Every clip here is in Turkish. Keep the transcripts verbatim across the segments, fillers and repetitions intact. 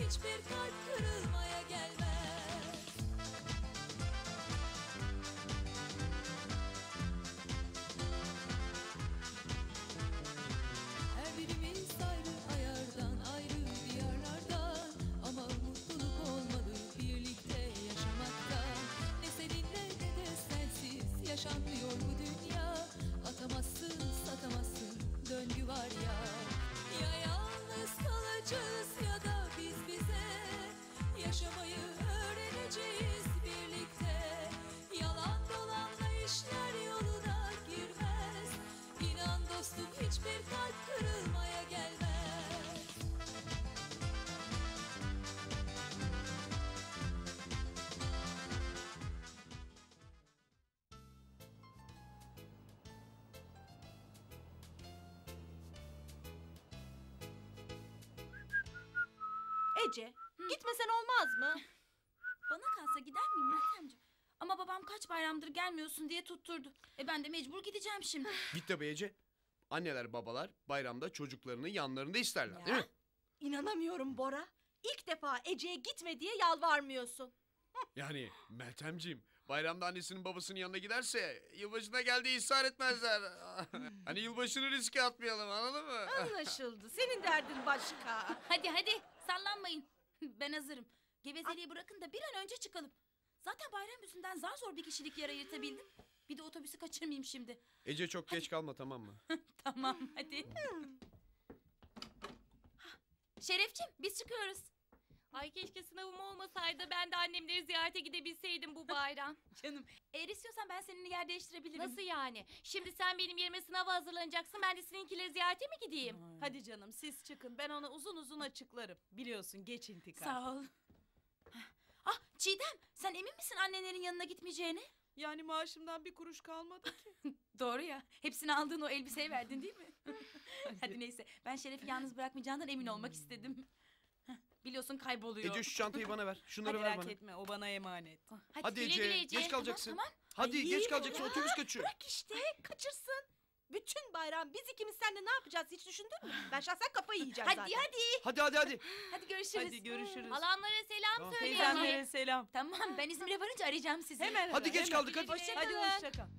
hiçbir kalp kırılmaya gelmez. Her birimiz ayrı ayardan, ayrı diyarlardan, ama mutluluk olmalı birlikte yaşamakta. Ne seninle ne de sensiz yaşanmıyor bu dünya. Atamazsın, satamazsın, döngü var ya. Ya yalnız kalacağız ya da biz bize yaşamayı öğreneceğiz birlikte. Yalan dolanla işler yoluna girmez. İnan dostum, hiçbir kalp kırılmaya gelmez. Ece, gitmesen olmaz mı? Bana kalsa gider miyim Meltemciğim? Ama babam kaç bayramdır gelmiyorsun diye tutturdu. E ben de mecbur gideceğim şimdi. Git tabii Ece. Anneler babalar bayramda çocuklarını yanlarında isterler, değil mi? İnanamıyorum Bora. İlk defa Ece'ye gitme diye yalvarmıyorsun. Yani Meltemciğim, bayramda annesinin babasının yanına giderse yılbaşına geldiği ısrar etmezler. Hani yılbaşını riske atmayalım, anladın mı? Anlaşıldı. Senin derdin başka. Hadi hadi sallanmayın. Ben hazırım. Gevezeliği bırakın da bir an önce çıkalım. Zaten bayram yüzünden zar zor bir kişilik yer ayırtabildim. Bir de otobüsü kaçırmayayım şimdi. Ece çok geç kalma, tamam mı? Tamam hadi. Şerefciğim biz çıkıyoruz. Ay keşke sınavım olmasaydı, ben de annemleri ziyarete gidebilseydim bu bayram. Canım eğer istiyorsan ben seninle yer değiştirebilirim. Nasıl yani? Şimdi sen benim yerime sınava hazırlanacaksın, ben de seninkileri ziyarete mi gideyim? Hadi canım siz çıkın. Ben ona uzun uzun açıklarım. Biliyorsun geç intikam. Sağ ol. Ah Çiğdem, sen emin misin annenlerin yanına gitmeyeceğini? Yani maaşımdan bir kuruş kalmadı ki. Doğru ya. Hepsini aldığın o elbiseyi verdin değil mi? Hadi neyse. Ben Şeref'i yalnız bırakmayacağından emin olmak istedim. Heh, biliyorsun kayboluyor. Ece şu çantayı bana ver. Şunları ver Merak bana. etme, o bana emanet. Hadi, Hadi güle Ece, güle Ece. geç kalacaksın. Tamam, tamam. Hadi Ay, iyi geç mi kalacaksın, o? otobüs kaçıyor. Bırak işte, kaçırsın. Bütün bayram biz ikimiz seninle ne yapacağız hiç düşündün mü? Ben şahsen kafayı yiyeceğim Hadi zaten. hadi. Hadi hadi hadi. Hadi görüşürüz. Hadi görüşürüz. Halamlara selam Tamam. söyle. Teyzemlere selam. Tamam ben İzmir'e varınca arayacağım sizi. Hemen Hadi hemen, geç hemen. kaldık, hadi. Hoşça Hadi kalın. hoşça kal.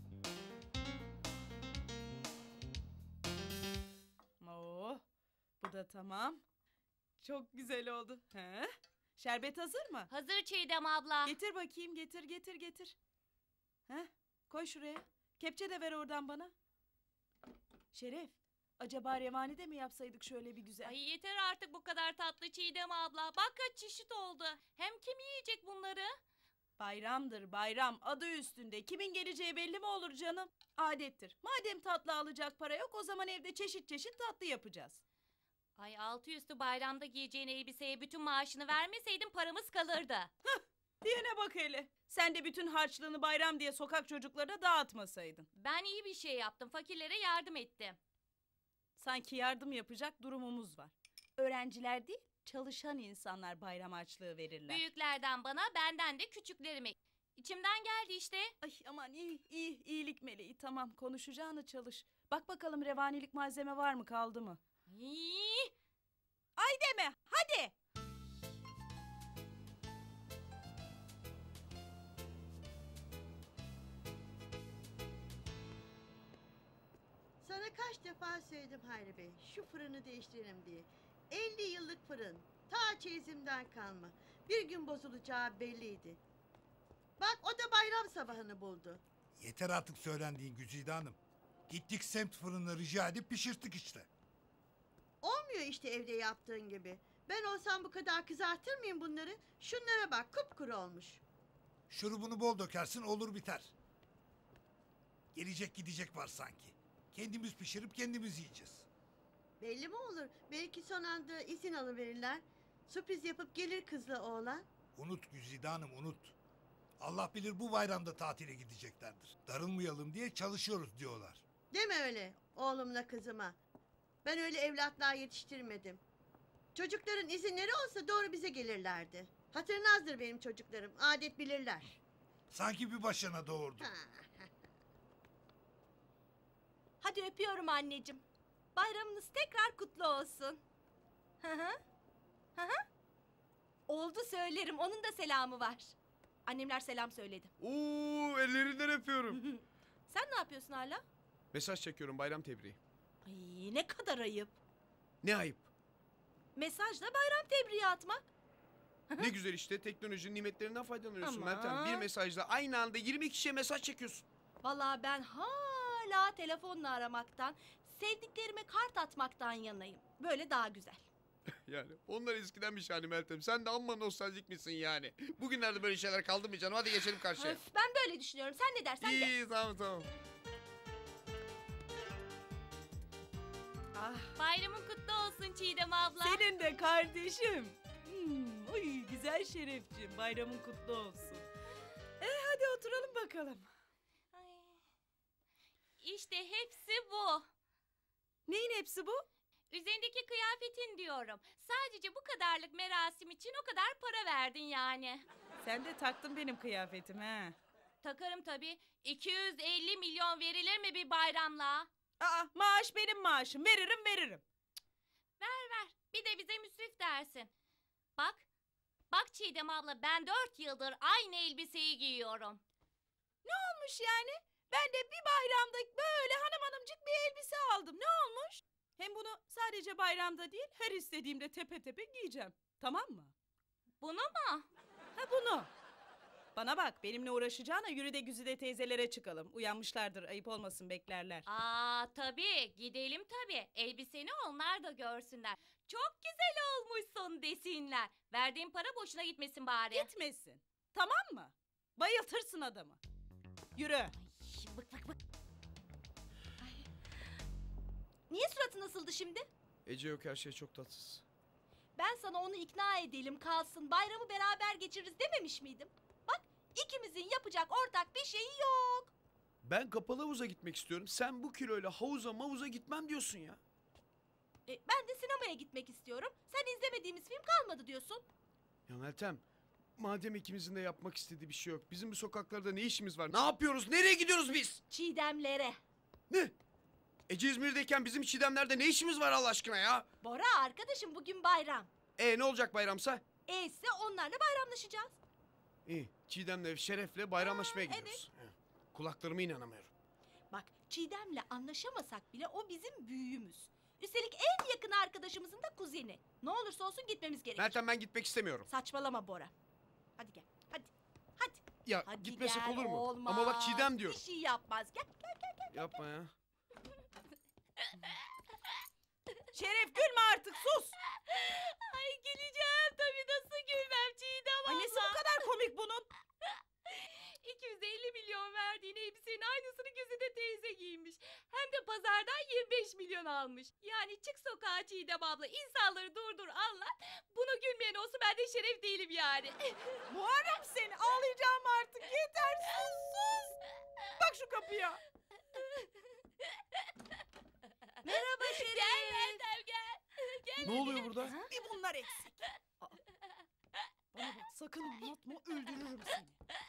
Oo, bu da tamam. Çok güzel oldu. He? Şerbet hazır mı? Hazır Çiğdem abla. Getir bakayım, getir getir getir. He? Koy şuraya. Kepçe de ver oradan bana. Şeref, acaba revani de mi yapsaydık şöyle bir güzel? Ay yeter artık bu kadar tatlı Çiğdem abla. Bak kaç çeşit oldu. Hem kim yiyecek bunları? Bayramdır bayram, adı üstünde. Kimin geleceği belli mi olur canım? Adettir. Madem tatlı alacak para yok, o zaman evde çeşit çeşit tatlı yapacağız. Ay altı üstü bayramda giyeceğin elbiseye bütün maaşını vermeseydin paramız kalırdı. Diyene bak hele. Sen de bütün harçlığını bayram diye sokak çocuklarına dağıtmasaydın. Ben iyi bir şey yaptım. Fakirlere yardım ettim. Sanki yardım yapacak durumumuz var. Öğrenciler değil, çalışan insanlar bayram harçlığı verirler. Büyüklerden bana, benden de küçüklerime. İçimden geldi işte. Ay aman iyi, iyi, iyilik meleği. Tamam, konuşacağını çalış. Bak bakalım revanilik malzeme var mı, kaldı mı? İyi. Ay deme, hadi. Sana kaç defa söyledim Hayri Bey, şu fırını değiştirelim diye. elli yıllık fırın, ta çeyizimden kalma. Bir gün bozulacağı belliydi. Bak o da bayram sabahını buldu. Yeter artık söylendiğin Güzide Hanım. Gittik semt fırınına rica edip pişirttik işte. Olmuyor işte evde yaptığın gibi. Ben olsam bu kadar kızartır mıyım bunları? Şunlara bak, kupkuru olmuş. Şurubunu bol dökersin, olur biter. Gelecek gidecek var sanki. Kendimiz pişirip kendimiz yiyeceğiz. Belli mi olur? Belki son anda izin alıverirler. Sürpriz yapıp gelir kızla oğlan. Unut Güzide Hanım, unut. Allah bilir bu bayramda tatile gideceklerdir. Darılmayalım diye çalışıyoruz diyorlar. Deme öyle oğlumla kızıma. Ben öyle evlatlar yetiştirmedim. Çocukların izinleri olsa doğru bize gelirlerdi. Hatırnazdır benim çocuklarım, adet bilirler. Sanki bir başına doğurdu. Hadi öpüyorum anneciğim. Bayramınız tekrar kutlu olsun. Hı hı. Hı hı. söylerim. Onun da selamı var. Annemler selam söyledi. Oo, ellerinden öpüyorum. Sen ne yapıyorsun hala? Mesaj çekiyorum, bayram tebriği. Ay ne kadar ayıp. Ne ayıp. Mesajla bayram tebriği atmak. Ne güzel işte, teknolojinin nimetlerinden faydalanıyorsun Aman. Meltem. Bir mesajla aynı anda yirmi kişiye mesaj çekiyorsun. Vallahi ben hala telefonla aramaktan, sevdiklerime kart atmaktan yanayım. Böyle daha güzel. Yani onlar eskiden bir şey hani Meltem. Sen de amma nostaljik misin yani? Bugünlerde böyle şeyler kaldı mı canım? Hadi geçelim karşıya. Öf, ben böyle düşünüyorum. Sen ne dersen de. İyi, tamam tamam. Ah, Bayramın kutlu olsun Çiğdem abla. senin de kardeşim. Hmm, oy, güzel Şerefciğim, bayramın kutlu olsun. E hadi oturalım bakalım. Ay. İşte hepsi bu. Neyin hepsi bu? Üzerindeki kıyafetin diyorum. Sadece bu kadarlık merasim için o kadar para verdin yani. Sen de taktın benim kıyafetimi ha. Takarım tabii. iki yüz elli milyon verilir mi bir bayramla? Aa, maaş benim maaşım, veririm veririm. Ver ver. Bir de bize müsrif dersin. Bak. Bak Çiğdem abla, ben dört yıldır aynı elbiseyi giyiyorum. Ne olmuş yani? Ben de bir bayramda böyle hanım hanımcık bir elbise aldım. Ne olmuş? Hem bunu sadece bayramda değil, her istediğimde tepe tepe giyeceğim. Tamam mı? Bunu mu? Ha bunu. Bana bak, benimle uğraşacağına yürü de Güzide teyzelere çıkalım. Uyanmışlardır, ayıp olmasın, beklerler. Aa tabii, gidelim tabii. Elbiseni onlar da görsünler. Çok güzel olmuşsun desinler. Verdiğin para boşuna gitmesin bari. Gitmesin. Tamam mı? Bayıltırsın adamı. Yürü. Ay, bık bık bık. Niye suratın asıldı şimdi? Ece yok, her şey çok tatsız. Ben sana onu ikna edelim kalsın, bayramı beraber geçiririz dememiş miydim? Bak ikimizin yapacak ortak bir şeyi yok. Ben kapalı havuza gitmek istiyorum. Sen bu kiloyla havuza mavuza gitmem diyorsun ya. E, ben de sinemaya gitmek istiyorum. Sen izlemediğimiz film kalmadı diyorsun. Ya Meltem, madem ikimizin de yapmak istediği bir şey yok. Bizim bu sokaklarda ne işimiz var? Ne yapıyoruz? Nereye gidiyoruz biz? Çiğdemlere. Ne? Ece İzmir'deyken bizim Çiğdemler'de ne işimiz var Allah aşkına ya? Bora arkadaşım bugün bayram. E ne olacak bayramsa? E ise onlarla bayramlaşacağız. İyi, Çiğdem'le, Şeref'le bayramlaşmaya Ha, gidiyoruz. Evet. Kulaklarıma inanamıyorum. Bak Çiğdem'le anlaşamasak bile o bizim büyüğümüz. Üstelik en yakın arkadaşımızın da kuzeni. Ne olursa olsun gitmemiz gerekir. Meltem, ben gitmek istemiyorum. Saçmalama Bora. Hadi gel. Hadi. Hadi. Ya Hadi gitmesek gel, olur mu? olmaz. Ama bak Çiğdem diyor. Bir şey yapmaz. Gel gel gel. gel. Yapma ya. Şeref gülme artık, sus. Ay güleceğim tabii, nasıl gülmem Çiğdem abla. Annesi bu kadar komik bunun. iki yüz elli milyon verdiğin elbisenin aynısını Güzide teyze giymiş. Hem de pazardan yirmi beş milyon almış. Yani çık sokağa Çiğdem abla, insanları durdur anlat. Bunu gülmeyen olsun, ben de Şeref değilim yani. Muharrem seni, ağlayacağım artık, yeter, sus sus. Bak şu kapıya. Merhaba Şeref. Gel Meltem gel. Gel. Ne oluyor burada? Bir bunlar eksik. Aa, bana bak, sakın anlatma, öldürürüm seni.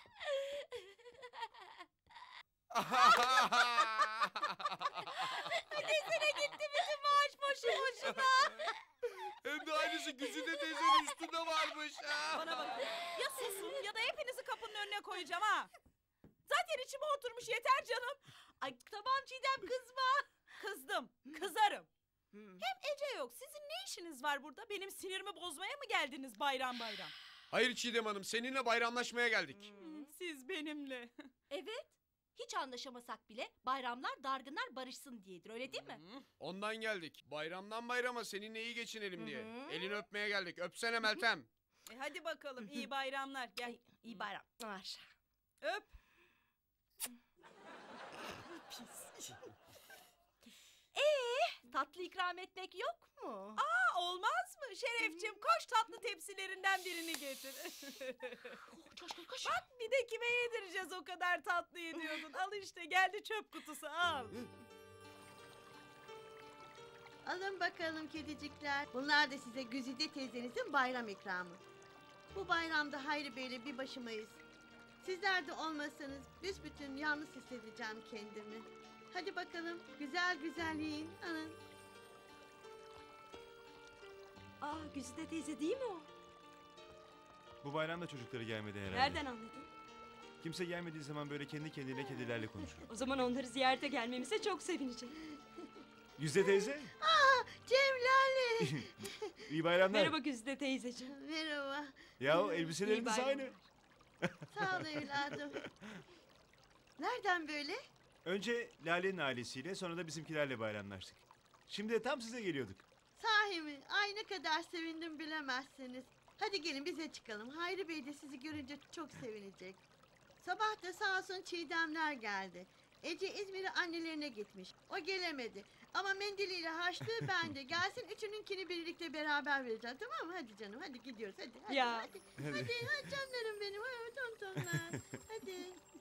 Desene gitti bütün maaş boşu boşuna. Hem de aynısı Güzide teyzenin üstünde varmış. Bana bak, ya susun ya da hepinizi kapının önüne koyacağım ha. Zaten içime oturmuş, yeter canım. Ay tamam Çiğdem kızma. Kızdım, kızarım. Hem Ece yok, sizin ne işiniz var burada? Benim sinirimi bozmaya mı geldiniz bayram bayram? Hayır Çiğdem Hanım, seninle bayramlaşmaya geldik. Hmm, siz benimle. Evet. Hiç anlaşamasak bile bayramlar dargınlar barışsın diyedir öyle değil mi? Hı, ondan geldik. Bayramdan bayrama seninle iyi geçinelim diye. Hı hı. Elini öpmeye geldik. Öpsene Meltem. E hadi bakalım, iyi bayramlar. Gel, Ay, iyi bayramlar. öp. Ee, tatlı ikram etmek yok mu? Aa, olmaz mı? Şerefciğim, koş tatlı tepsilerinden birini getir. Koş koş koş. Bak bir de kime yedireceğiz o kadar tatlıyı diyordun. Al işte, geldi çöp kutusu, al. Alın bakalım kedicikler. Bunlar da size Güzide teyzenizin bayram ikramı. Bu bayramda Hayri Bey'le bir başımayız. Sizler de olmasanız büsbütün yalnız hissedeceğim kendimi. Hadi bakalım güzel güzel yiyin. Alın. Aa Güzide teyze değil mi o? Bu bayram da çocukları gelmedi herhalde. Nereden anladın? Kimse gelmediği zaman böyle kendi kendine kedilerle konuşur. O zaman onları ziyarete gelmemize çok sevinecek. Güzde teyze. Aa, Cemlale. İyi bayramlar. Merhaba Güzide teyzeciğim. Merhaba. Ya elbiseleriniz İyi aynı. Sağ ol evladım. Nereden böyle? Önce Lale'nin ailesiyle sonra da bizimkilerle bayramlaştık. Şimdi de tam size geliyorduk. Sahi mi? Ay ne kadar sevindim bilemezsiniz. Hadi gelin bize çıkalım. Hayri Bey de sizi görünce çok sevinecek. Sabah da sağ olsun Çiğdemler geldi. Ece İzmir'e annelerine gitmiş. O gelemedi. Ama mendiliyle harçlığı bende. Gelsin üçününkini birlikte beraber vereceğiz. Tamam mı? Hadi canım hadi gidiyoruz. Hadi hadi Ya. hadi. Hadi, hadi canlarım benim. Hadi tontonlar. Hadi.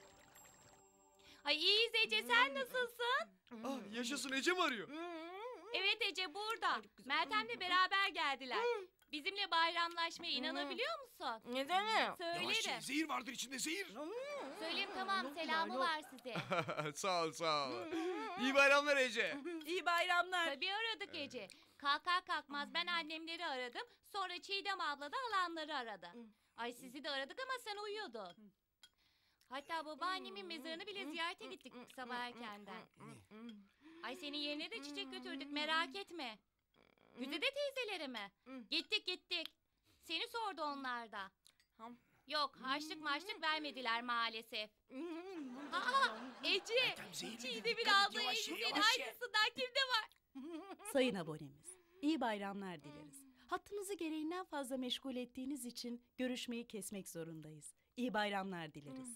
Ay iyiyiz Ece, sen nasılsın? Ah, yaşasın, Ece mi arıyor? Evet Ece burada. Meltem'le beraber geldiler. Bizimle bayramlaşmaya inanabiliyor musun? Neden? Söylerim. zehir vardır içinde, zehir. Söyleyeyim tamam, selamı var size. Sağ ol, sağ ol. İyi bayramlar Ece. İyi bayramlar. Tabii aradık Ece. Kalkar kalkmaz ben annemleri aradım. Sonra Çiğdem abla da alanları aradı. Ay sizi de aradık ama sen uyuyordun. Hatta babaannemin mezarını bile ziyarete gittik sabah erkenden. Ay senin yerine de çiçek götürdük, merak etme. Güzide teyzelere mi? Gittik gittik. Seni sordu onlar da. Yok harçlık marşlık vermediler maalesef. Aa Ece, Çiğdem'in abla elbisenin aynısından kimde var? Sayın abonemiz, iyi bayramlar dileriz. Hattınızı gereğinden fazla meşgul ettiğiniz için görüşmeyi kesmek zorundayız. İyi bayramlar dileriz.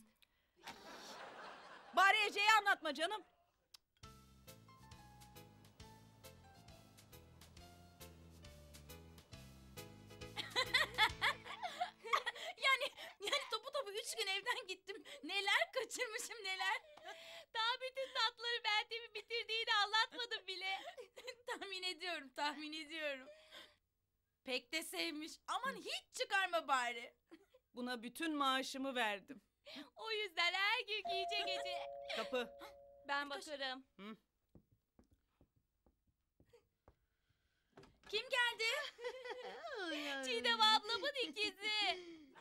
Bari Ece'yi anlatma canım. Yani yani topu topu üç gün evden gittim. Neler kaçırmışım neler. Daha bütün tatları Meltem'in bitirdiğini anlatmadım bile. Tahmin ediyorum tahmin ediyorum. Pek de sevmiş. Aman hiç çıkarma bari. Buna bütün maaşımı verdim. O yüzden her gün giyecek Ece. Kapı. Ben bakarım. Hı. Kim geldi? Çiğdem ablamın ikizi.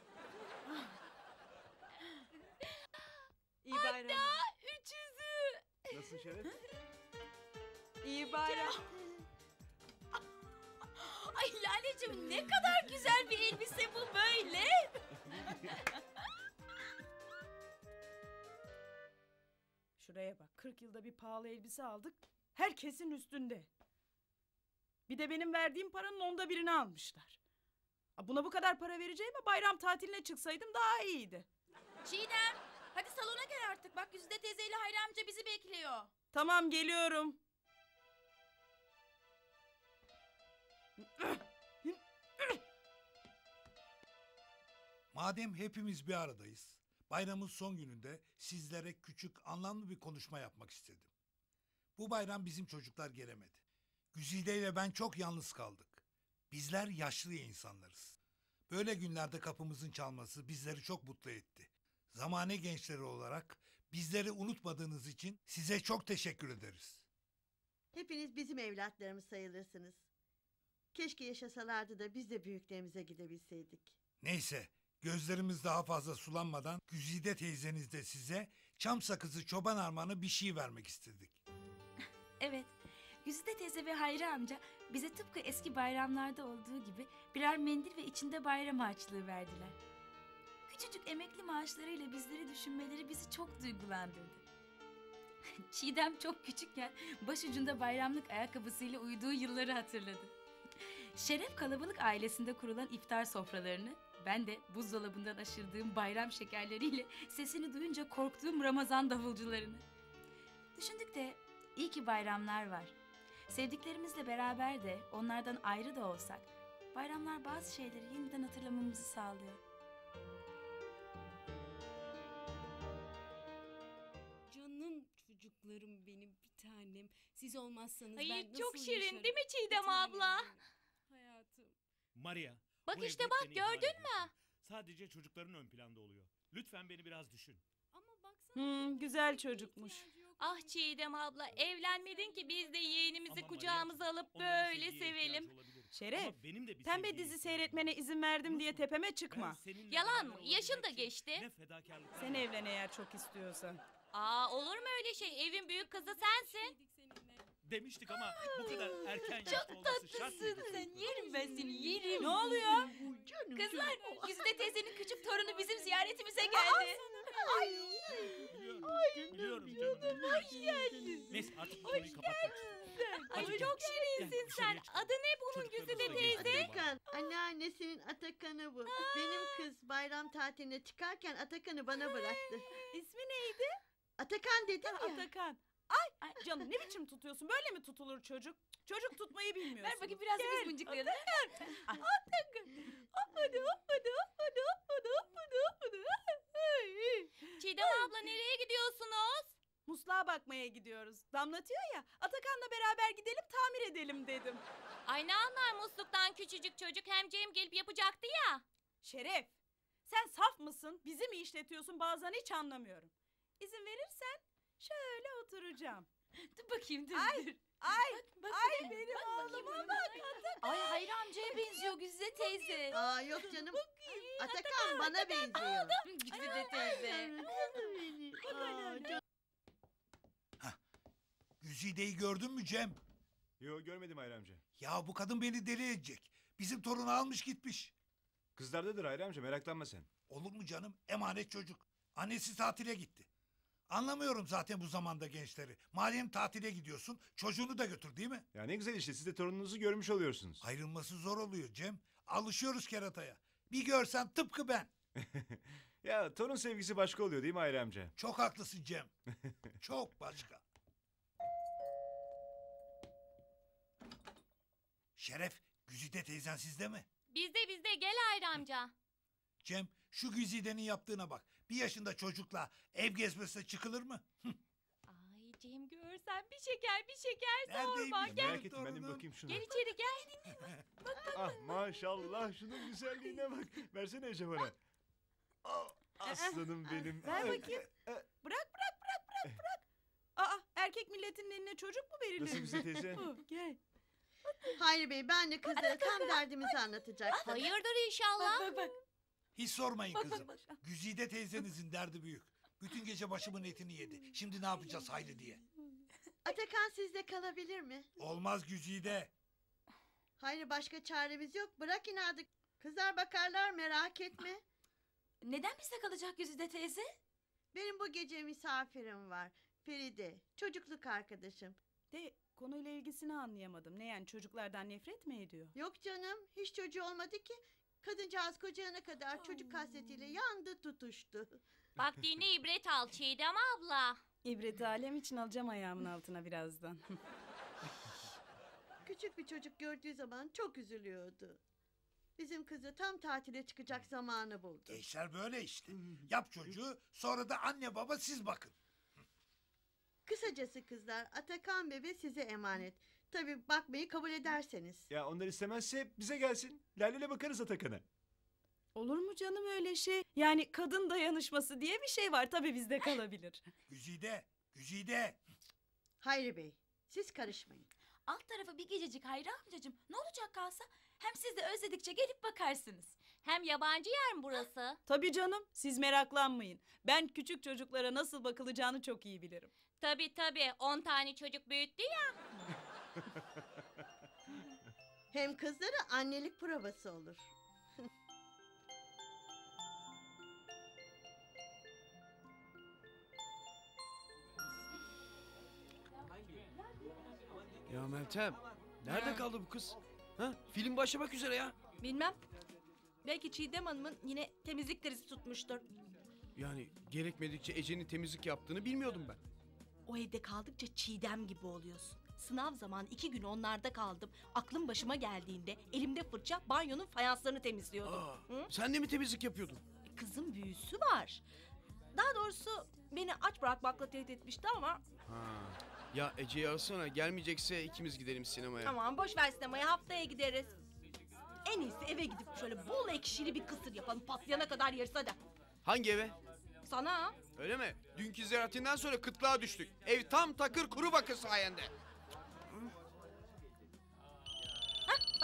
İyi bayramlar. Üçüzü. Nasılsın Şeref? İyi bayram. Ay Laleciğim ne kadar güzel bir elbise bu böyle. Şuraya bak, kırk yılda bir pahalı elbise aldık. Herkesin üstünde. Bir de benim verdiğim paranın onda birini almışlar. Aa, buna bu kadar para vereceğime bayram tatiline çıksaydım daha iyiydi. Çiğdem hadi salona gel artık. Bak Güzide teyzeyle Hayri amca bizi bekliyor. Tamam, geliyorum. Madem hepimiz bir aradayız, bayramın son gününde sizlere küçük, anlamlı bir konuşma yapmak istedim. Bu bayram bizim çocuklar gelemedi. Güzide ile ben çok yalnız kaldık. Bizler yaşlı insanlarız. Böyle günlerde kapımızın çalması bizleri çok mutlu etti. Zamane gençleri olarak bizleri unutmadığınız için size çok teşekkür ederiz. Hepiniz bizim evlatlarımız sayılırsınız. Keşke yaşasalardı da biz de büyüklerimize gidebilseydik. Neyse, gözlerimiz daha fazla sulanmadan Güzide teyzeniz de size çam sakızı çoban armağanı bir şey vermek istedik. Evet, Güzide teyze ve Hayri amca bize tıpkı eski bayramlarda olduğu gibi birer mendil ve içinde bayram harçlığı verdiler. Küçücük emekli maaşlarıyla bizleri düşünmeleri bizi çok duygulandırdı. Çiğdem çok küçükken başucunda bayramlık ayakkabısıyla uyuduğu yılları hatırladı. Şeref kalabalık ailesinde kurulan iftar sofralarını, ben de buzdolabından aşırdığım bayram şekerleriyle sesini duyunca korktuğum Ramazan davulcularını. Düşündük de iyi ki bayramlar var. Sevdiklerimizle beraber de onlardan ayrı da olsak bayramlar bazı şeyleri yeniden hatırlamamızı sağlıyor. Canım çocuklarım benim bir tanem. Siz olmazsanız Ay ben nasıl çok şirin yaşarım? değil mi Çiğdem Bir tanem abla? benim, Hayatım. Maria. Bak bu işte evde bak, seni ihmal gördün ediyorsun. mü? Sadece çocukların ön planda oluyor. Lütfen beni biraz düşün. Ama baksana. Hmm, güzel çocukmuş. Ah Çiğdem abla, evlenmedin ki biz de yeğenimizi Ama kucağımıza alıp Onların böyle sevgiye sevelim. ihtiyacı olabilir. Şeref, Ama benim de bir pembe sevgiye dizi ihtiyacım seyretmene izin verdim diye tepeme Ben çıkma. seninle Yalan beraber mı? olabilmek Yaşın da için geçti. Ne fedakarlık. Sen evlen eğer çok istiyorsan. Aa olur mu öyle şey? Evin büyük kızı sensin. Demiştik ama bu kadar erken yaşta olması şart mıydı? Sen yerim ben seni yerim. Ne oluyor? Kızlar Güzide teyzenin küçük torunu bizim ziyaretimize geldi. Biliyorum, biliyorum canım. Neyse artık bu konuyu kapatmak istiyorum. Ay Hadi çok gel. şirinsin Gel, sen. dışarıya çık. Adı ne bunun Çocuklarımızı Güzide da teyze? gösterelim bari. Atakan, anneannesinin Atakan'ı bu. Benim kız bayram tatiline çıkarken Atakan'ı bana bıraktı. İsmi neydi? Atakan dedim Ha, ya. Atakan. Ay canım ne biçim tutuyorsun? Böyle mi tutulur çocuk? Çocuk tutmayı bilmiyorsun. Ver bakayım biraz da Gel, biz mıncıklayalım. Atakan. Atakan. Hoppada hoppada hoppada hoppada hoppada hoppada. Ay. Çiğdem abla nereye gidiyorsunuz? Musluğa bakmaya gidiyoruz. Damlatıyor ya. Atakan'la beraber gidelim tamir edelim dedim. Ay ne anlar musluktan küçücük çocuk, hem Cem gelip yapacaktı ya. Şeref. Sen saf mısın? Bizi mi işletiyorsun? Bazen hiç anlamıyorum. İzin verirsen şöyle oturacağım. Dur bakayım dur Ay, dur. ay, Bak, ay bak, benim bak oğluma bakayım. bak. Ay Hayri amcaya benziyor Güzide teyze. Aa yok canım. Atakan bana benziyor. Güzide teyze. Aa, canım. Güzide'yi gördün mü Cem? Yo görmedim Hayri amca. Ya bu kadın beni deli edecek. Bizim torunu almış gitmiş. Kızlardadır Hayri amca, meraklanma sen. Olur mu canım? Emanet çocuk. Annesi tatile gitti. Anlamıyorum zaten bu zamanda gençleri. Madem tatile gidiyorsun çocuğunu da götür değil mi? Ya ne güzel işte, siz de torununuzu görmüş oluyorsunuz. Ayrılması zor oluyor Cem. Alışıyoruz kerataya. Bir görsem tıpkı ben. Ya torun sevgisi başka oluyor değil mi Hayri amca? Çok haklısın Cem. Çok başka. Şeref, Güzide teyzen sizde mi? Bizde bizde gel Hayri amca. Cem, şu Güzide'nin yaptığına bak. Bir yaşında çocukla ev gezmesine çıkılır mı? Ay Cem görsen bir şeker bir şeker Neredeymiş sorma. benim Gel, Merak ettim, ben de bir torunum? bakayım şuna. gel içeri gel. Ah maşallah, şunun güzelliğine bak. Versene Ece bana. Ah, aslanım benim. Ver Ay, bakayım. ay, Bırak bırak bırak bırak bırak. Aa erkek milletinin eline çocuk mu verilir? Nasıl Güzide teyze? Hı, Gel. Hayri Bey ben de kızlara tam derdimizi anlatacaktım. Hayırdır inşallah. Bak bak. Hiç sormayın Bak, kızım. bak, bak. Güzide teyzenizin derdi büyük. Bütün gece başımın etini yedi. Şimdi ne yapacağız Hayri diye. Atakan sizde kalabilir mi? Olmaz Güzide. Hayri başka çaremiz yok. Bırak inadı. Kızlar bakarlar merak etme. Neden bizde kalacak Güzide teyze? Benim bu gece misafirim var. Feride. Çocukluk arkadaşım. De konuyla ilgisini anlayamadım. Ne yani çocuklardan nefret mi ediyor? Yok canım. Hiç çocuğu olmadı ki. Kadıncağız kocayana kadar çocuk hasretiyle yandı tutuştu. Bak dinle ibret al Çiğdem abla. İbret alem için alacağım ayağımın altına birazdan. Küçük bir çocuk gördüğü zaman çok üzülüyordu. Bizim kızı tam tatile çıkacak zamanı buldu. Gençler böyle işte. Yap çocuğu sonra da anne baba siz bakın. Kısacası kızlar Atakan bebe size emanet. Tabii bakmayı kabul ederseniz. Ya onlar istemezse bize gelsin. Lale'yle bakarız Atakan'a. Olur mu canım öyle şey? Yani kadın dayanışması diye bir şey var. Tabii bizde kalabilir. Güzide, Güzide. Hayri Bey siz karışmayın. Alt tarafı bir gececik Hayri amcacığım. Ne olacak kalsa? Hem siz de özledikçe gelip bakarsınız. Hem yabancı yer mi burası? Tabii canım siz meraklanmayın. Ben küçük çocuklara nasıl bakılacağını çok iyi bilirim. Tabii tabii on tane çocuk büyüttü ya. Hem kızlara annelik provası olur. Ya Meltem, nerede kaldı bu kız? Ha? Film başlamak üzere ya. Bilmem. Belki Çiğdem Hanım'ın yine temizlik krizi tutmuştur. Yani gerekmedikçe Ece'nin temizlik yaptığını bilmiyordum ben. O evde kaldıkça Çiğdem gibi oluyorsun. Sınav zamanı iki gün onlarda kaldım. Aklım başıma geldiğinde elimde fırça banyonun fayanslarını temizliyordum. Aa, Hı? sen de mi temizlik yapıyordun? Kızın büyüsü var. Daha doğrusu beni aç bırakmakla tehdit etmişti ama... Ha. Ya Ece'yi arasana, gelmeyecekse ikimiz gidelim sinemaya. Tamam boş ver sinemaya, haftaya gideriz. En iyisi eve gidip şöyle bol ekşili bir kısır yapalım, patlayana kadar yeriz hadi. Hangi eve? Sana. Öyle mi? Dünkü ziyaretinden sonra kıtlığa düştük. Ev tam takır kuru bakır sayende. Bak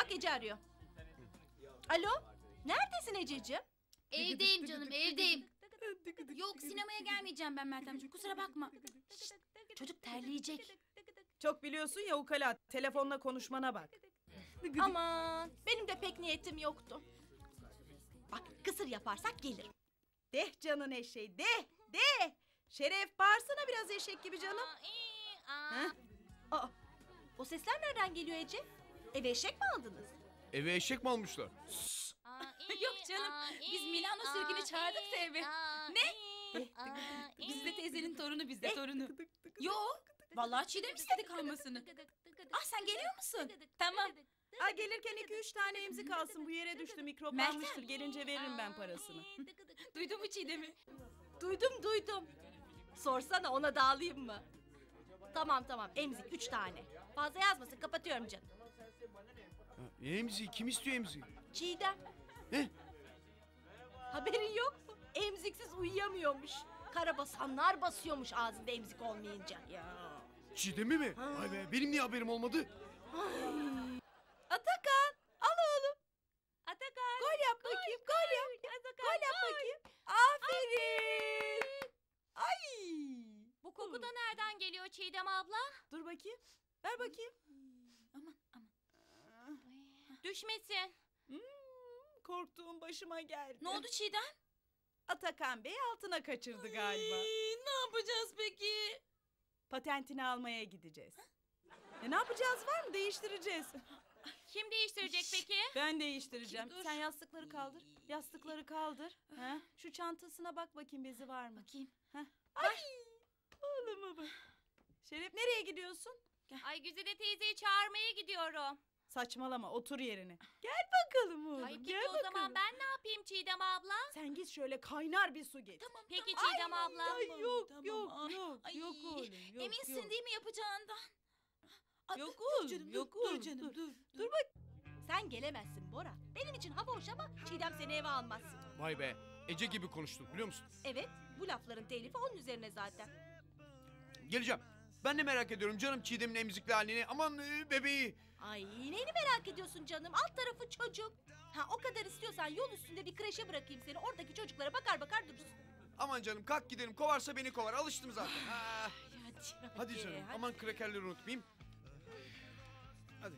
bak Ece arıyor. Alo, neredesin Ececiğim? Evdeyim canım evdeyim. Yok sinemaya gelmeyeceğim ben Meltemciğim kusura bakma. Şşt, çocuk terleyecek. Çok biliyorsun ya ukala. Telefonla konuşmana bak. Aman, benim de pek niyetim yoktu. Bak kısır yaparsak gelirim. Deh canın eşeği de de. Şeref bağırsana biraz eşek gibi canım. Heh. Aa, o sesler nereden geliyor Ece? Eve eşek mi aldınız? Eve eşek mi almışlar? Yok canım biz Milano sirkini çağırdık da eve. Ne? Bizde teyzenin torunu bizde torunu. Yok. Vallahi Çiğdem istedi kalmasını. Ah sen geliyor musun? Tamam. Ha, gelirken iki üç tane emzik alsın. Bu yere düştü mikrop Meltem. almıştır. Gelince veririm ben parasını. Duydun mu Çiğdem'i? Duydum duydum. Sorsana ona da alayım mı? Tamam tamam emzik üç tane. Fazla yazmasın kapatıyorum canım. Ne emziği? Kim istiyor emziği? Çiğdem. Ne? Haberin yok mu? Emziksiz uyuyamıyormuş. Karabasanlar basıyormuş ağzında emzik olmayınca. Ya. Çiğdem'i mi? Vay be benim niye haberim olmadı? Atakan al oğlum. Atakan. Gol yap bakayım gol yap. Gol yap bakayım. Aferin. Ay. Bu koku da nereden geliyor Çiğdem abla? Dur bakayım. Ver bakayım. Aman aman. Düşmesin. Hmm, korktuğum başıma geldi. Ne oldu Çiğdem? Atakan Bey altına kaçırdı galiba. Ne yapacağız peki? Patentini almaya gideceğiz. E, ne yapacağız var mı? Değiştireceğiz. Kim değiştirecek peki? Ben değiştireceğim. Dur. Sen yastıkları kaldır. Yastıkları kaldır. Ha? Şu çantasına bak bakayım bezi var mı? Bakayım. Ay! Oğluma bak. Şeref nereye gidiyorsun? Ay Güzide teyzeyi çağırmaya gidiyorum. Saçmalama otur yerine. Gel bakalım oğlum. Ay peki gel o bakalım. zaman ben ne yapayım Çiğdem abla? Sen git şöyle kaynar bir su getir. Tamam. Peki tamam. Çiğdem abla. Ay yok Tamam, yok ay, yok ay. yok oğlum yok Eminsin yok. değil mi yapacağından? Ay, Yok dur oğlum, canım, yok dur, oğlum, dur canım dur. dur. Dur bak. Sen gelemezsin Bora. Benim için hava hoş ama Çiğdem seni eve almaz. Vay be Ece gibi konuştun biliyor musun? Evet bu lafların telifi onun üzerine zaten. Geleceğim. Ben de merak ediyorum canım Çiğdem'in emzikli halini. Aman e, bebeği. Ay neyini merak ediyorsun canım? Alt tarafı çocuk. Ha o kadar istiyorsan yol üstünde bir kreşe bırakayım seni. Oradaki çocuklara bakar bakar durursun. Aman canım kalk gidelim. Kovarsa beni kovar. Alıştım zaten. Ah, Hadi, hadi canım. hadi. Aman krakerleri unutmayayım. Hadi.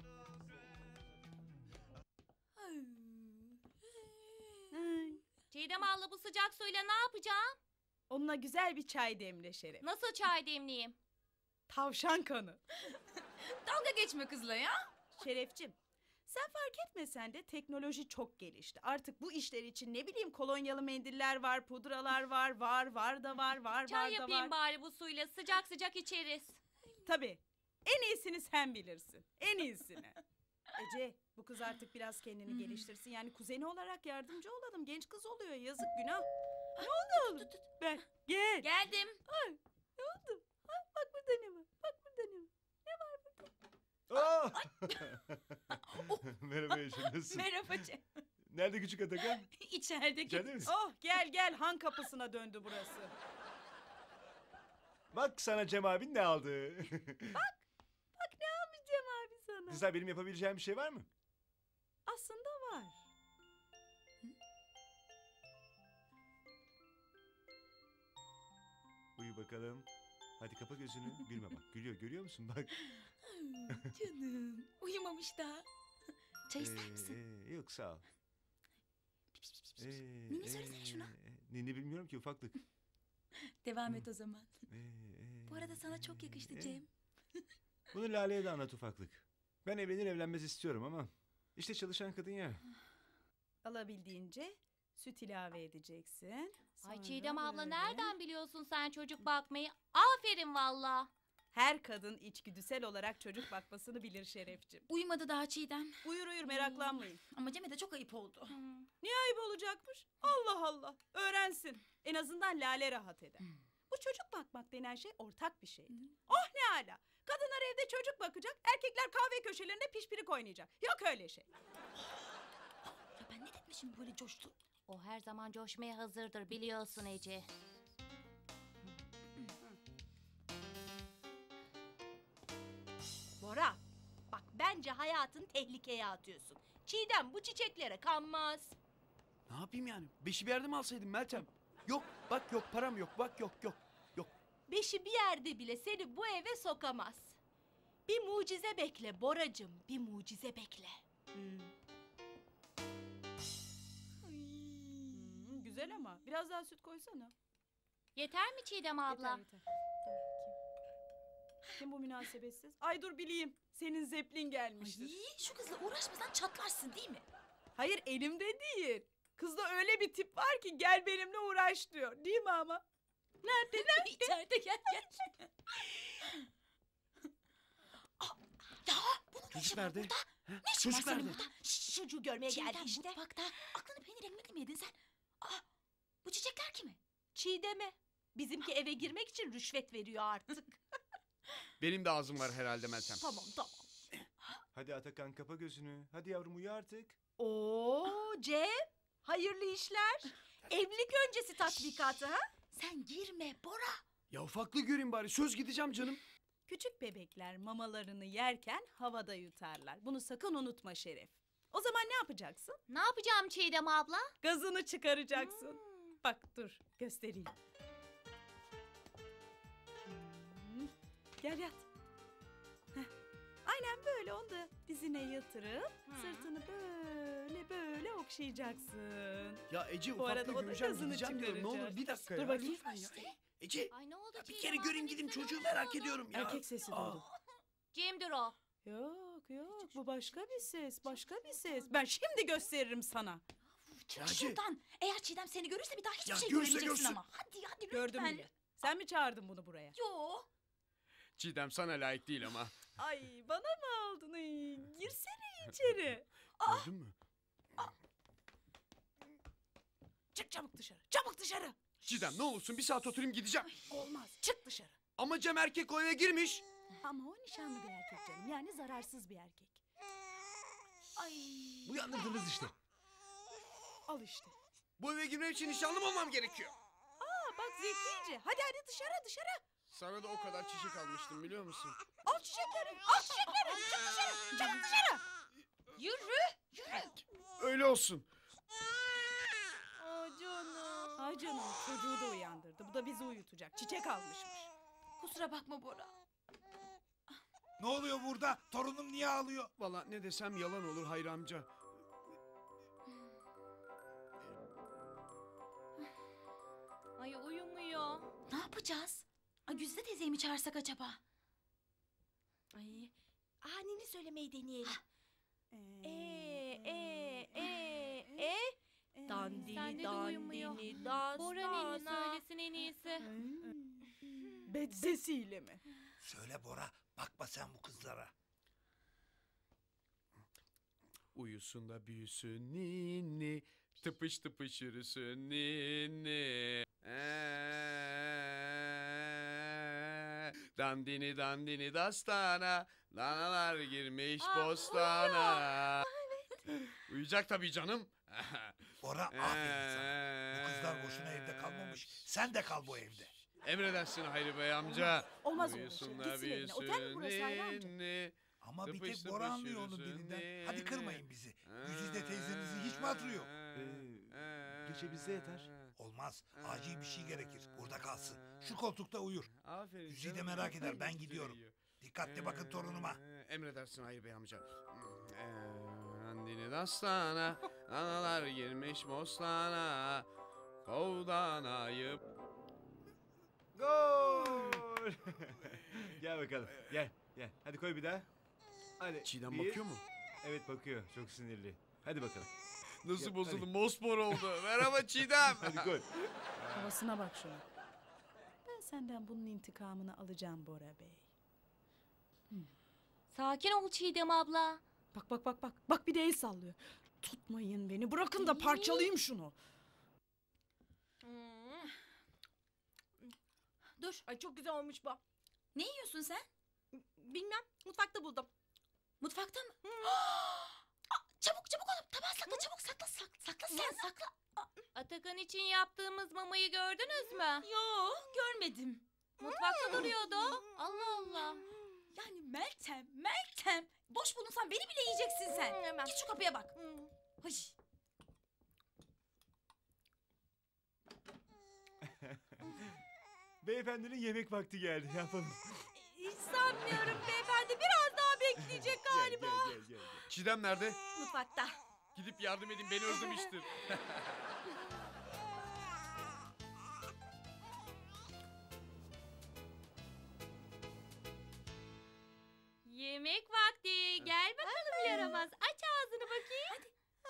Ay. Çiğdem abla bu sıcak suyla ne yapacağım? Onunla güzel bir çay demle Şeref. Nasıl çay demleyeyim? Tavşan kanı. Dalga geçme kızla ya. Şerefcim, sen fark etmesen de teknoloji çok gelişti. Artık bu işler için ne bileyim kolonyalı mendiller var, pudralar var, var, var da var, var, Çay var da yapayım var. bari bu suyla sıcak sıcak içeriz. Tabii. En iyisini sen bilirsin. En iyisini. Ece, bu kız artık biraz kendini geliştirsin. Yani kuzeni olarak yardımcı olalım. Genç kız oluyor. Yazık günah. Ne oldu oğlum? Ben. Gel. Geldim. Ay, ne oldu? Ha, bak burada ne var? Bak burada ne var? Aa! Merhaba Ece nasılsın? Merhaba Cem. Nerede küçük Atakan? İçerideki. İçeride misin? Oh gel gel han kapısına döndü burası. Bak sana Cem abin ne aldı. Bak ne almayacağım abi sana. Güzel benim yapabileceğim bir şey var mı? Aslında var. Uyu bakalım. Hadi kapa gözünü. Gülme bak. Gülüyor. Görüyor musun? Bak. Canım. Uyumamış daha. Çay ister Ee, misin? ee, yok sağ ol. Ee, Nini söylesene şuna. Nini bilmiyorum ki ufaklık. Devam et o zaman. Ee, ee, Bu arada sana çok yakıştı ee. Cem. Bunu Lale'ye de anlat ufaklık. Ben evlenir evlenmez istiyorum ama. İşte çalışan kadın ya. Alabildiğince süt ilave edeceksin. Ay Sonra Çiğdem abla böyle. nereden biliyorsun sen çocuk bakmayı? Aferin valla. Her kadın içgüdüsel olarak çocuk bakmasını bilir Şerefcim. Uyumadı daha Çiğdem. Uyur uyur meraklanmayın. Ama Cem'e de çok ayıp oldu. Niye ayıp olacakmış? Allah Allah. Öğrensin. En azından Lale rahat eder. Bu çocuk bakmak denen şey ortak bir şeydir. Oh ne ala. Kadınlar evde çocuk bakacak, erkekler kahve köşelerinde pişpirik oynayacak. Yok öyle şey. Ya ben ne dedim şimdi böyle coştu? O her zaman coşmaya hazırdır biliyorsun Ece. Bora bak ben Bence hayatını tehlikeye atıyorsun. Çiğdem bu çiçeklere kanmaz. Ne yapayım yani? Beşi bir yerde mi alsaydım Meltem? Yok bak yok param yok bak yok yok. Yok. Beşi bir yerde bile seni bu eve sokamaz. Bir mucize bekle Boracığım, bir mucize bekle. Hmm. Hmm, güzel ama biraz daha süt koysana. Yeter mi Çiğdem abla? Yeter yeter. Kim bu münasebetsiz? Ay dur bileyim. Senin zeplin gelmiştir. Ay, şu kızla uğraşmasan çatlarsın değil mi? Hayır elimde değil. Kızda öyle bir tip var ki gel benimle uğraş diyor. Değil mi ama? Nerede nerede? İçeride gel gel. Aa, ya bunun ne Çocuk işi var nerede? burada? He? Ne işin Çocuk var senin nerede? burada? Şş, çocuğu görmeye Çiğdem geldi işte. mutfakta. Aklını peynir ekmek mi yedin sen? Aa, bu çiçekler kimi? Çiğdem'e. Bizimki eve girmek için rüşvet veriyor artık. Benim de ağzım var herhalde Meltem. Tamam tamam. Hadi Atakan kapa gözünü. Hadi yavrum uyu artık. Oo Cem, hayırlı işler. Evlilik öncesi tatbikatı ha? Sen girme Bora. Ya ufaklığı göreyim bari söz gideceğim canım. Küçük bebekler mamalarını yerken havada yutarlar. Bunu sakın unutma Şeref. O zaman ne yapacaksın? Ne yapacağım Çiğdem abla? Gazını çıkaracaksın. Bak dur göstereyim. Hmm, Gel yat. Heh. Aynen böyle onu da dizine yatırıp sırtını böyle böyle okşayacaksın. Ya Ece Bu arada ufaklığı o da göreceğim gazını gideceğim diyorum. Ne olur çıkaracak. bir dakika Dur ya. bakayım. Lütfen ya. Ece Ay ne oldu ya bir Çiğdem kere abla, göreyim bir gideyim sene çocuğu oldu. merak ediyorum ya. Erkek sesi Aa. duydum. Cem'dir o. Yok yok bu başka bir ses başka bir ses. Ben şimdi gösteririm sana. Çık Ya Ece. şuradan. Eğer Çiğdem seni görürse bir daha hiçbir Ya şey görse göremeyeceksin görsün. ama. Hadi hadi lütfen. Gördüm bile. Sen mi çağırdın bunu buraya? Yo. Çiğdem sana layık değil ama. Ay bana mı aldın? Ay, girsene içeri. Gördün mü? Çık çabuk dışarı. Çabuk dışarı. Çiğdem ne olursun bir saat oturayım gideceğim. Olmaz. Çık dışarı. Ama Cem erkek o eve girmiş. Ama o nişanlı bir erkek canım. Yani zararsız bir erkek. Ay. Uyandırdınız işte. Al işte. Bu eve girmem için nişanlı mı olmam gerekiyor? Aa bak zekice. Hadi hadi dışarı dışarı. Sana da o kadar çiçek almıştım biliyor musun? Al çiçekleri. Al çiçekleri. Çık dışarı. Çabuk dışarı. Yürü. Yürü. Öyle olsun. Aa canım. Ay canım çocuğu da uyandırdı. Bu da bizi uyutacak. Çiçek almışmış. Kusura bakma Bora. Ne oluyor burada? Torunum niye ağlıyor? Vallahi ne desem yalan olur Hayri amca. Ay uyumuyor. Ne yapacağız? Ay Güzide teyzeyi mi çağırsak acaba? Ay. Anini söylemeyi deneyelim. Ee, E e e e. Sende Dandini de uyumuyor. dandini Bora ninni dastana. söylesin en iyisi. Bet sesiyle mi? Söyle Bora, bakma sen bu kızlara. Uyusun da büyüsün ninni. Tıpış tıpış yürüsün ninni. Ee, dandini dandini dastana. Danalar girmiş Aa, bostana. Uyuyacak tabii canım. Bora aferin sana. Bu kızlar boşuna evde kalmamış. Sen de kal bu evde. Emredersin Hayri Bey amca. Olmaz öyle Uyusun şey. da Gitsin evine. Otel mi burası Hayri amca? ninni. Ama bir Tıpış tek tıpış Bora anlıyor onun yürüsün dilinden. Hadi ninni. kırmayın bizi. Güzide teyzenizin hiç mi hatırı yok? Ee, gece bizde yeter. Olmaz. Acil bir şey gerekir. Burada kalsın. Şu koltukta uyur. Aferin Güzide canım. merak eder. Ben Güzel gidiyorum. yiyor. Dikkatli bakın torunuma. Ee, Emredersin Hayri Bey amca. Ee, Andini dastana, analar girmiş bostana, kovdan ayıp. Gol! Gel bakalım. Gel. Gel. Hadi koy bir daha. Hadi. Çiğdem bir. bakıyor mu? Evet bakıyor. Çok sinirli. Hadi bakalım. Nasıl Yap, bozuldu? hadi. Mosmor oldu. Merhaba Çiğdem. Hadi koy. Havasına bak şuna. Ben senden bunun intikamını alacağım Bora Bey. Sakin ol Çiğdem abla. Bak bak bak bak. Bak bir de el sallıyor. Tutmayın beni. Bırakın da parçalayayım şunu. Dur. Ay çok güzel olmuş bu. Ne yiyorsun sen? Bilmem. Mutfakta buldum. Mutfakta mı? Aa, çabuk çabuk oğlum. Tabağı sakla çabuk sakla sakla, sakla sen sakla. Atakan için yaptığımız mamayı gördünüz mü? Yo görmedim. Mutfakta duruyordu. Allah Allah. Yani Meltem, Meltem. Boş bulunsan beni bile yiyeceksin sen. Git şu kapıya bak. Hıy. Beyefendinin yemek vakti geldi. Yapalım. Hiç sanmıyorum beyefendi. Biraz daha bekleyecek galiba. Gel, gel, gel, gel. Çiğdem nerede? Mutfakta. Gidip yardım edin, beni özlemiştir. Yemek vakti. Gel bakalım yaramaz. Aç ağzını bakayım.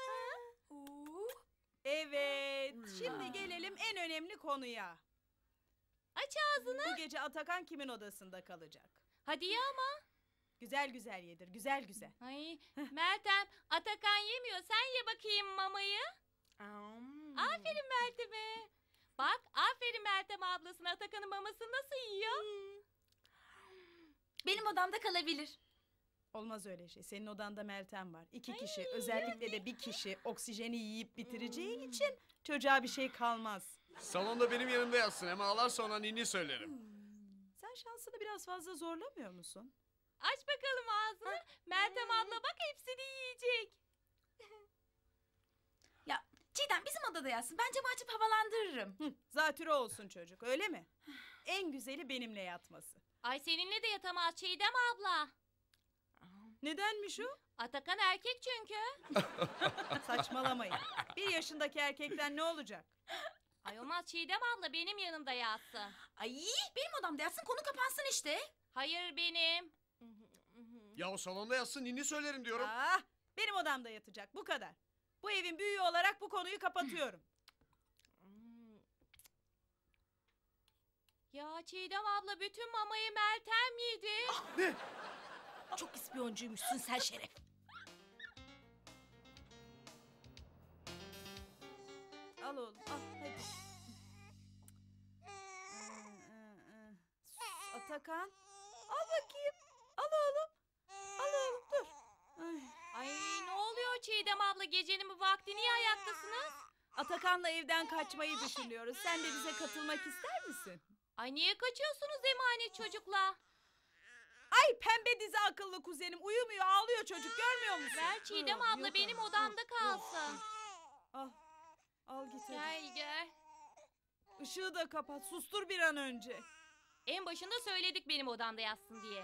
Evet. Şimdi gelelim en önemli konuya. Aç ağzını. Bu gece Atakan kimin odasında kalacak? Hadi ya ama. Güzel güzel yedir. Güzel güzel. Ay Meltem, Atakan yemiyor. Sen ye bakayım mamayı. Aferin Meltem'e. Bak aferin Meltem ablasına. Atakan'ın mamasını nasıl yiyor? Benim odamda kalabilir. Olmaz öyle şey. Senin odanda Meltem var. İki kişi, özellikle de bir kişi oksijeni yiyip bitireceği için çocuğa bir şey kalmaz. Salonda benim yanımda yatsın. Hem ağlarsa ona ninni söylerim. Sen şansını biraz fazla zorlamıyor musun? Aç bakalım ağzını. Meltem abla bak hepsini yiyecek. Ya Çiğdem bizim odada yatsın. Ben camı açıp havalandırırım. Hı, zatürre olsun çocuk, öyle mi? En güzeli benimle yatması. Ay seninle de yatamaz Çiğdem abla. Nedenmiş o? Atakan erkek çünkü. Saçmalamayın. Bir yaşındaki erkekten ne olacak? Ay olmaz Çiğdem abla benim yanımda yatsın. Ay benim odamda yatsın, konu kapansın işte. Hayır benim. Ya o salonda yatsın, ninni söylerim diyorum. Ah, benim odamda yatacak, bu kadar. Bu evin büyüğü olarak bu konuyu kapatıyorum. Ya Çiğdem abla bütün mamayı Meltem yedi. Ne? Çok ispiyoncuymuşsun sen Şeref. Al oğlum, al hadi. Sus, Atakan. Al bakayım. Al oğlum. Al oğlum, dur. Ay. Ay ne oluyor Çiğdem abla gecenin bu vakti niye ayaktasınız? Atakan'la evden kaçmayı düşünüyoruz. Sen de bize katılmak ister misin? Ay niye kaçıyorsunuz emanet çocukla? Ay pembe dizi akıllı kuzenim. Uyumuyor, ağlıyor çocuk, görmüyor musun? Ver Çiğdem Yok, abla yok benim ama. odamda kalsın. Al. Al git hadi. Gel gel. Işığı da kapat. Sustur bir an önce. En başında söyledik benim odamda yatsın diye.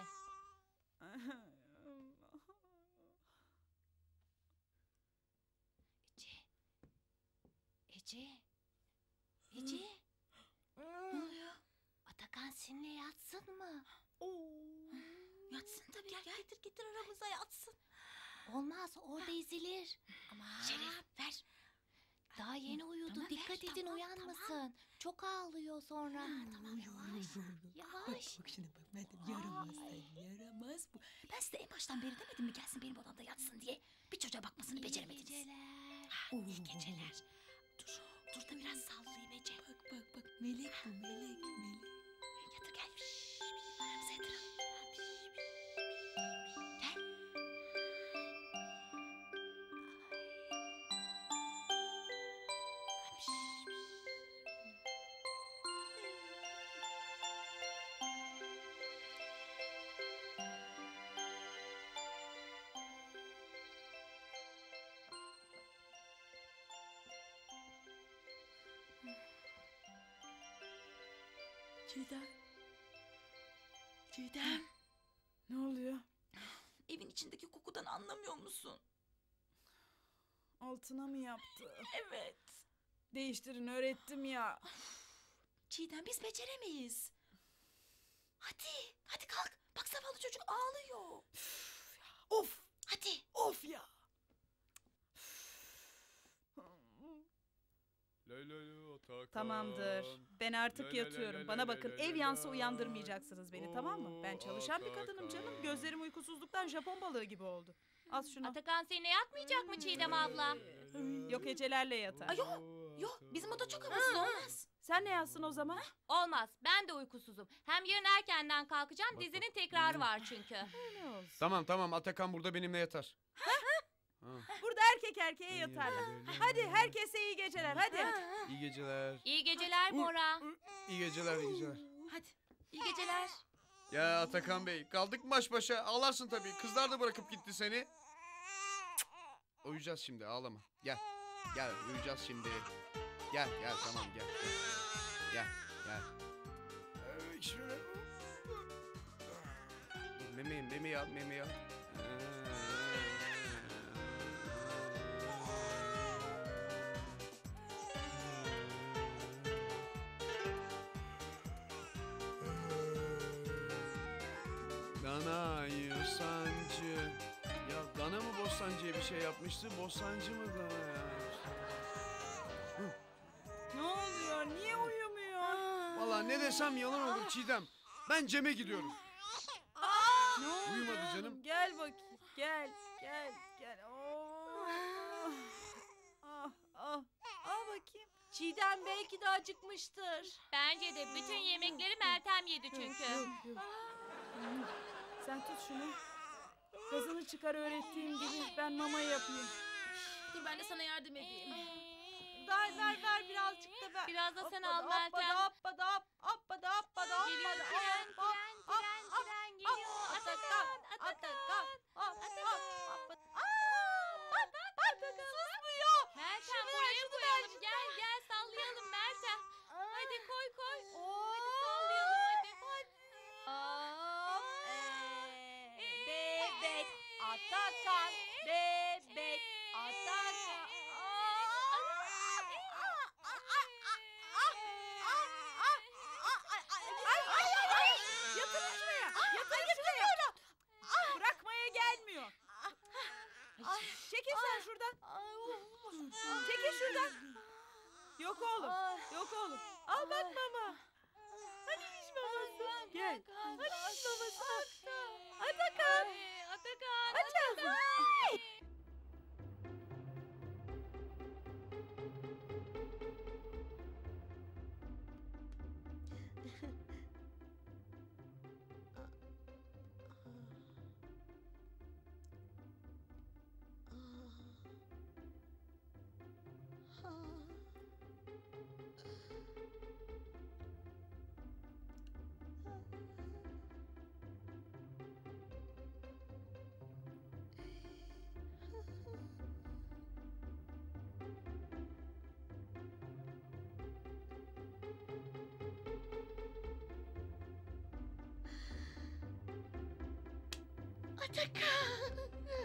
Ece. Ece. Ece. Ne oluyor? Atakan seninle yatsın mı? Yatsın tabii, gel, gel. Getir getir aramıza yatsın. Olmaz orada ezilir. Aman. Şeref ver. Daha yeni uyudu. tamam, Dikkat ver, edin tamam, uyanmasın. Çok ağlıyor sonra. Tamam yavaş. Yavaş. Bak şuna bak Meltem, yaramaz sen, yaramaz bu. Ben size en baştan beri demedim mi gelsin benim odamda yatsın diye. Bir çocuğa bakmasını beceremediniz. Geceler. İyi geceler. Dur, dur da biraz sallayayım Ece. Bak bak bak, melek bu, melek melek. Yatır gel. Şşş, aramıza yatıralım. Gel. Çiğdem. Çiğdem. Ne oluyor? Evin içindeki kokudan anlamıyor musun? Altına mı yaptı? Evet. Değiştirin, öğrettim ya. Çiğdem biz beceremeyiz. Hadi, hadi kalk. Bak zavallı çocuk ağlıyor. Of, Hadi. of ya. Lay lay lay, Atakan. Tamamdır. Ben artık Lay lay yatıyorum. lay Bana lay bakın, lay ev lay yansı lay. uyandırmayacaksınız beni, tamam mı? Ben çalışan bir kadınım canım. Atakan. Gözlerim uykusuzluktan Japon balığı gibi oldu. Az şunu. Atakan seninle yatmayacak mı Çiğdem abla? Yok, Ecelerle yatar. Ay yok, yok. Bizim oda çok havasız olmaz. Sen ne yazsın o zaman? Olmaz ben de uykusuzum. Hem yarın erkenden kalkacağım dizinin tekrarı var çünkü. Ne olsun. Tamam tamam, Atakan burada benimle yatar. Ha. Burada erkek erkeğe yatarlar. Hadi herkese iyi geceler, hadi. İyi geceler. İyi geceler Bora. İyi geceler, iyi geceler. Hadi. İyi geceler. Ya Atakan Bey, kaldık mı baş başa? Ağlarsın tabii. Kızlar da bırakıp gitti seni. Cık. Uyuyacağız şimdi, ağlama. Gel. Gel, uyuyacağız şimdi. Gel, gel, tamam gel. Gel, gel. Ee, şöyle. Memeyi, memeyi al, memeyi al. Danayı sancı. Ya dana mı bostancıya bir şey yapmıştı? Bostancı mı dana ya? Ne oluyor? Niye uyumuyor? Vallahi ne desem yalan olur Çiğdem. Ben Cem'e gidiyorum. Ne oldu? Uyumadı canım. Gel bakayım. Gel. Gel. Gel. Oh. Ah, ah. Al bakayım. Çiğdem belki de acıkmıştır. Bence de bütün yemekleri Meltem yedi çünkü. Yok, yok. Sen tut şunu. Gazını çıkar öğrettiğim gibi ben mama yapayım. Dur ben de sana yardım edeyim. Ver ver ver birazcık da ver. Biraz da sen Hoppada, al Meltem. Hoppada hoppada hop, hoppada hoppada hoppada. Geliyor hop, tren, hop, tren, hop, tren, hop, tren hop, geliyor. Atakan, Atakan, Atakan, hop, Atakan. hop, hop. Aa, bak, bak, susmuyor. Meltem Şunu ver, buraya şunu ver, koyalım. şunu Gel ver. gel sallayalım Meltem. Hadi koy koy. Oo, Hadi sallayalım hadi. Hop, ee, bebek, Atakan, bebek, Atakan. Yatırın şuraya. Yatırın şuraya. Bırakmaya gelmiyor. Çekil sen şuradan. Çekil şuradan. Yok oğlum. Yok oğlum. Al bak mama. Hanimiş babası. Gel. Hanimiş babası. Atakan. Atakan. Aç ağzını. Atakan.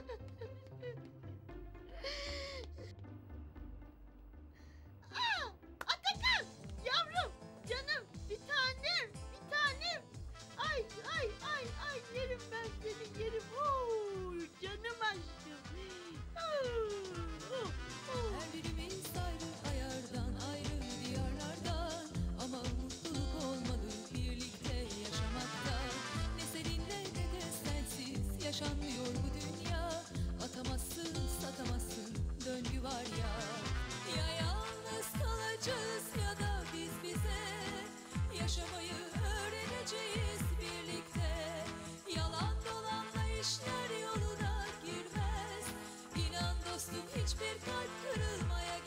Aa, Atakan! Yavrum, canım, bir tanem, bir tanem. Ay, ay, ay, ay, yerim ben seni, yerim. Oo, canım aşkım. Oo, oo, oo. Her birimiz ayrı ayardan, ayrı diyarlardan. Ama mutluluk olmalı birlikte yaşamakta. Ne seninle ne de sensiz yaşanmıyor bu dünya. Atamazsın, satamazsın, döngü var ya. Ya yalnız kalacağız ya da biz bize yaşamayı öğreneceğiz birlikte. Yalan dolanla işler yoluna girmez. İnan dostum hiçbir kalp kırılmaya